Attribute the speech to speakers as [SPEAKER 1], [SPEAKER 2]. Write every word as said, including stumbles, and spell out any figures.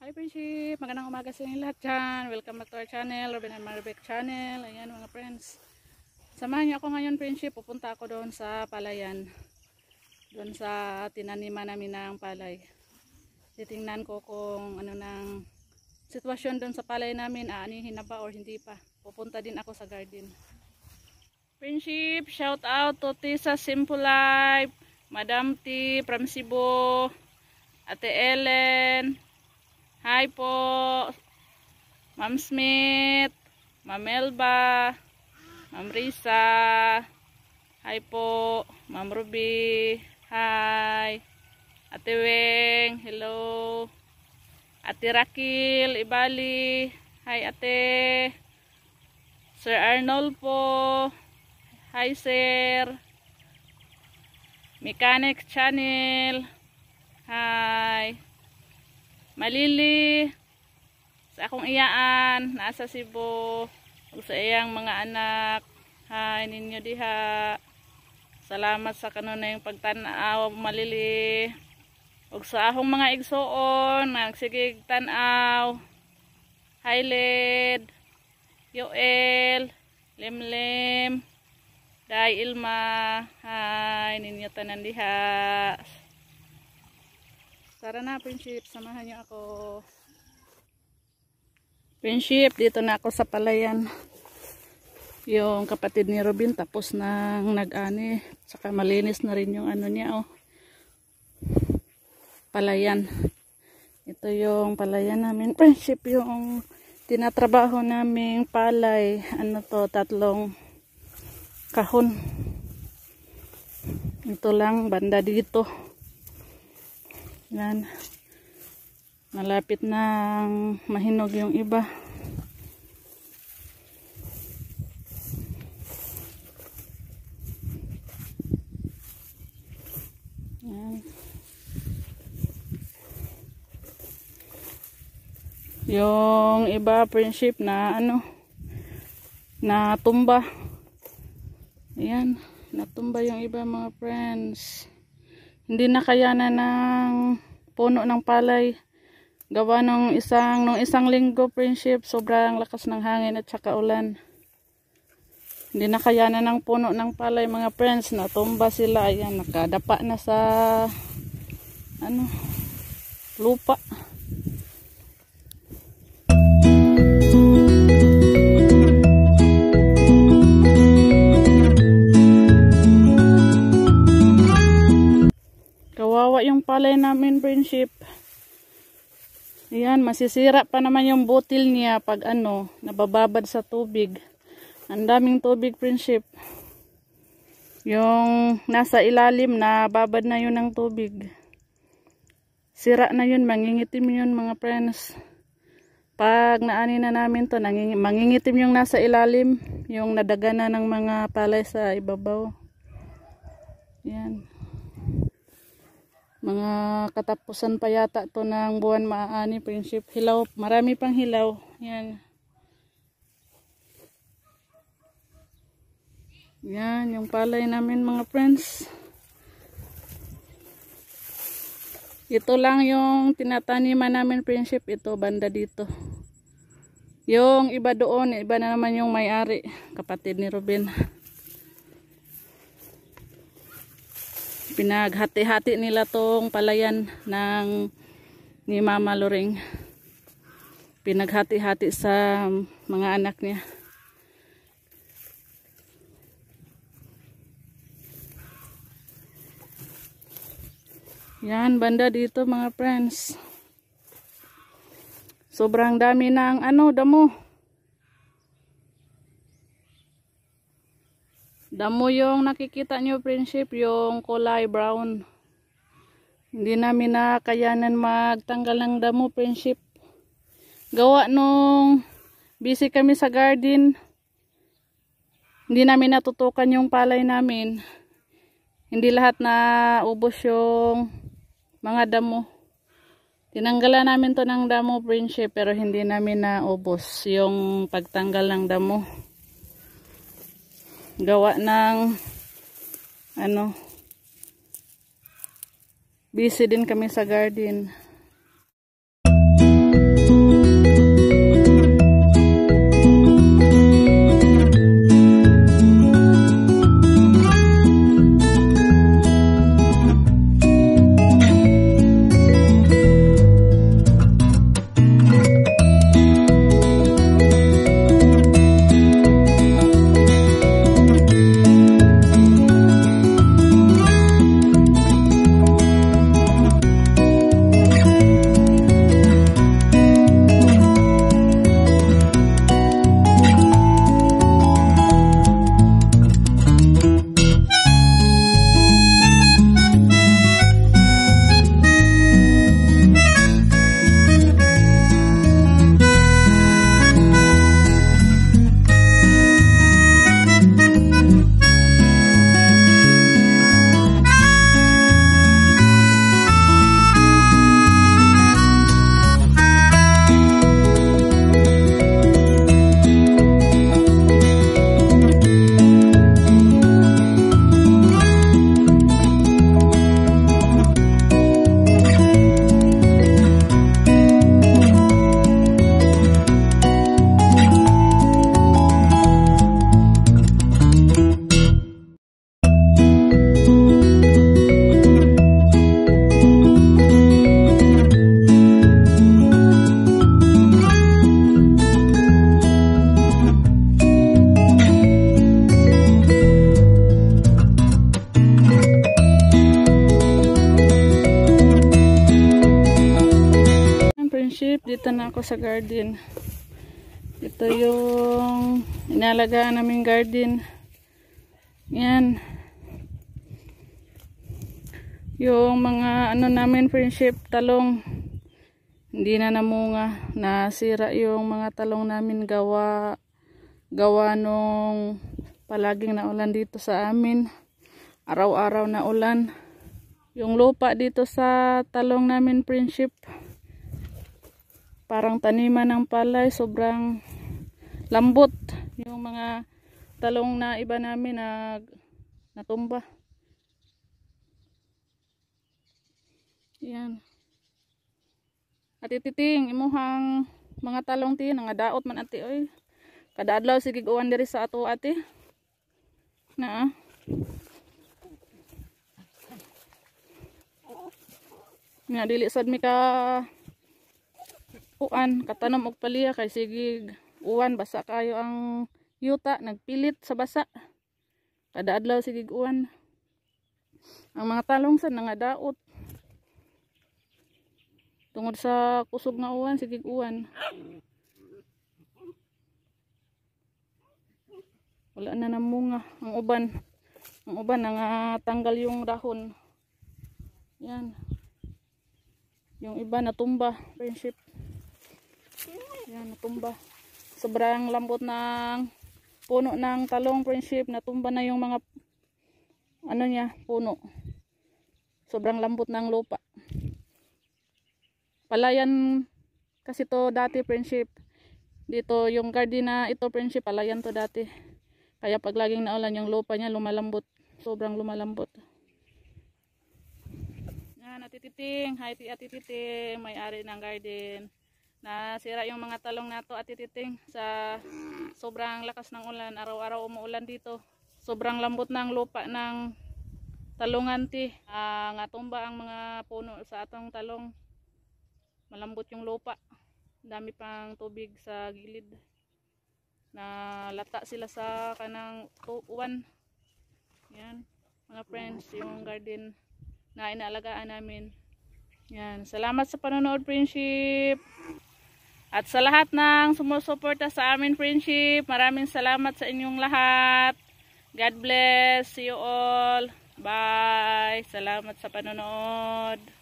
[SPEAKER 1] Hi friendship, magandang umaga sa inyo lahat dyan. Welcome back to our channel, Robin and Maribek channel. Ayan mga friends, samahan niyo ako ngayon friendship. Pupunta ako doon sa palayan, doon sa tinaniman namin ng palay. Titingnan ko kung ano ng sitwasyon doon sa palay namin, aanihin na ba or hindi pa. Pupunta din ako sa garden. Friendship, shout out to Tisa Simple Life, Madam T from Cebu, Ate Ellen. Hi po, Ma'am Smith, Ma'am Elba, Ma'am Risa. Hi po, Ma'am Ruby. Hi. Ate Weng, hello. Ate Rakil, Ibali. Hi ate. Sir Arnold po. Hi sir. Mechanic Channel. Hi. Malili sa akong iyaan, nasa Cebu, ug sa iyang mga anak. Hi ninyo diha. Salamat sa kanunayong pagtan-aw Malili. Ug sa akong mga igsuon nagsigig tan-aw. Hi Led, Yoel, Lemlem, Day Ilma. Hi ninyo tanan diha. Tara na friendship, samahan niyo ako. Friendship, dito na ako sa palayan. Yung kapatid ni Robin tapos nang nag-ani, saka malinis na rin yung ano niya oh. Palayan. Ito yung palayan namin friendship, yung tinatrabaho naming palay. Ano to, tatlong kahon. Ito lang banda dito. Yan. Malapit na mahinog yung iba. Yan. Yung iba friendship na ano, na tumba. Ayan, natumba yung iba mga friends. Hindi na kayanan ng puno ng palay. Gawa nung isang, nung isang linggo friendship, sobrang lakas ng hangin at saka ulan. Hindi na kayanan ng puno ng palay mga friends. Natumba sila. Ayan, nakadapa na sa ano, lupa. Kawawa yung palay namin friendship. Ayan, masisira pa naman yung butil niya pag ano, nabababad sa tubig. Ang daming tubig friendship. Yung nasa ilalim na babad na yun ng tubig. Sira na yun, mangingitim yun mga friends. Pag naani na namin to, mangingitim yung nasa ilalim, yung nadagana ng mga palay sa ibabaw. Ayan. Mga katapusan pa yata to ng buwan maaani friendship. Hilaw, marami pang hilaw. Yan. Yan, yung palay namin mga friends. Ito lang yung tinataniman namin friendship. Ito, banda dito. Yung iba doon, iba na naman yung may-ari. Kapatid ni Robin. Pinaghati-hati nila tong palayan ng ni Mama Loring. Pinaghati-hati sa mga anak niya. Yan, banda dito mga friends. Sobrang dami ng ano, damo. Damo yung nakikita nyo friendship, yung kulay brown. Hindi namin nakayanan magtanggal ng damo friendship. Gawa nung busy kami sa garden. Hindi namin natutukan yung palay namin. Hindi lahat na ubos yung mga damo. Tinanggalan namin to ng damo friendship, pero hindi namin na ubos yung pagtanggal ng damo. Gawa ng ano, busy din kami sa garden. friendship, dito na ako sa garden. Ito yung inalagaan naming garden. Yan. Yung mga ano namin friendship, talong. Hindi na namunga. Nasira yung mga talong namin gawa gawa nung palaging naulan dito sa amin. Araw-araw na ulan. Yung lupa dito sa talong namin friendship, parang taniman ng palay, sobrang lambot. Yung mga talong na iba namin na natumba. Yan. At ititing imuhang mga talong ti nga daot man ati oy. Kada adlaw sige uwan diri sa ato ati. Na. Nga dili sad mi ka uan katanom og paliya kay sige uwan basa kayo ang yuta, nagpilit sa basa. Kada adlaw sige uwan. Ang mga talong sad nga daot. Tungod sa kusog nga uwan, sige uwan. Wala na namunga ang uban. Ang uban nangatanggal yung dahon. Yan. Yung iba natumba, friendship. Yan, natumba. Sobrang lambot ng puno ng talong, friendship. Natumba na yung mga ano niya, puno. Sobrang lambot ng lupa. Palayan kasi to dati, friendship. Dito yung garden na ito, friendship, palayan to dati. Kaya pag laging naulan yung lupa niya lumalambot. Sobrang lumalambot. Yan, atititing. Hi, atititing. May-ari ng garden. Nasira yung mga talong nato, atititing. Sa sobrang lakas ng ulan. Araw-araw umuulan dito. Sobrang lambot ng lupa ng talungan ti. Uh, nga tumba ang mga puno sa atong talong. Malambot yung lupa. Dami pang tubig sa gilid. Na lata sila sa kanang uwan. Yan, mga friends, yung garden na inaalagaan namin. Yan, salamat sa panonood, friendship. At sa lahat ng sumusuporta sa amin, friendship, maraming salamat sa inyong lahat. God bless. See you all. Bye. Salamat sa panonood.